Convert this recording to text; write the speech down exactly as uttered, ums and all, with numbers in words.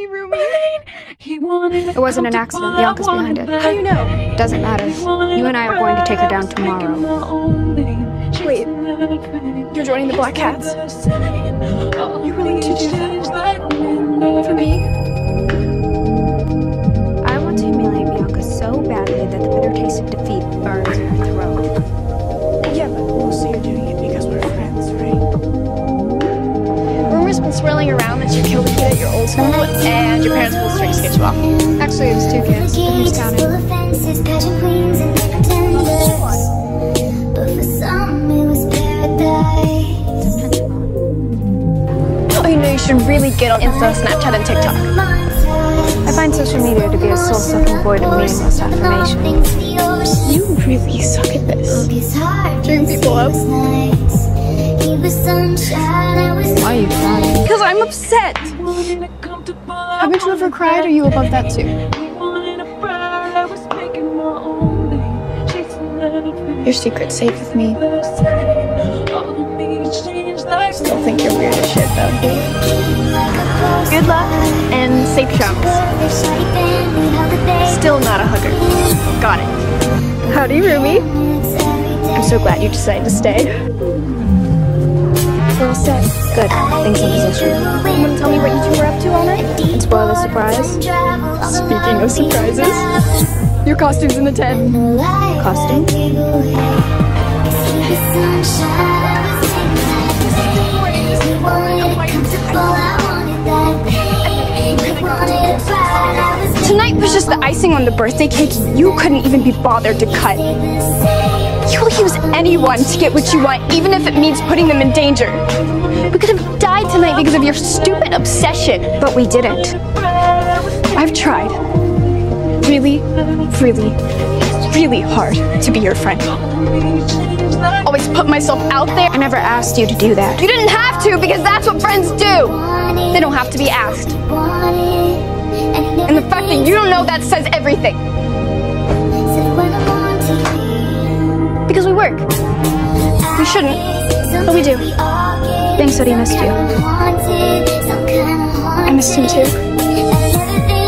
Howdy, Rumi. It wasn't an accident. Bianca's behind it. How do you know? Doesn't matter. You and I are going to take her down tomorrow. Wait, you're joining the Black Cats? You're willing to do that? For me? I want to humiliate Bianca so badly that the bitter taste of defeat burns in her throat. Yeah, but mostly you're doing it because we're friends, right? Rumors been swirling around that you killed a kid at your old school and your parents pulled strings against you off. Actually, it was two kids. Who's counting? Oh, you know you should really get on Insta, Snapchat, and TikTok. I find social media to be a soul-sucking void of meaningless affirmation. You really suck at this. Cheering people up. Why are you crying? Because I'm upset. Haven't you ever cried? Are you above that too? Your secret's safe with me. Still think you're weird as shit though. Good luck and safe travels. Still not a hugger. Got it. Howdy, Rumi. I'm so glad you decided to stay. We're all set. Good. Things in position. You want to tell me what you two were up to all night? And spoil the surprise. Speaking of surprises, your costume's in the tent. Costume? Tonight was just the icing on the birthday cake you couldn't even be bothered to cut. You'll use anyone to get what you want, even if it means putting them in danger. We could have died tonight because of your stupid obsession. But we didn't. I've tried really, really, really hard to be your friend. Always put myself out there. I never asked you to do that. You didn't have to, because that's what friends do. They don't have to be asked. And the fact that you don't know that says everything. Because we work. We shouldn't, but we do. Thanks, Eddie. Missed you. I missed him too.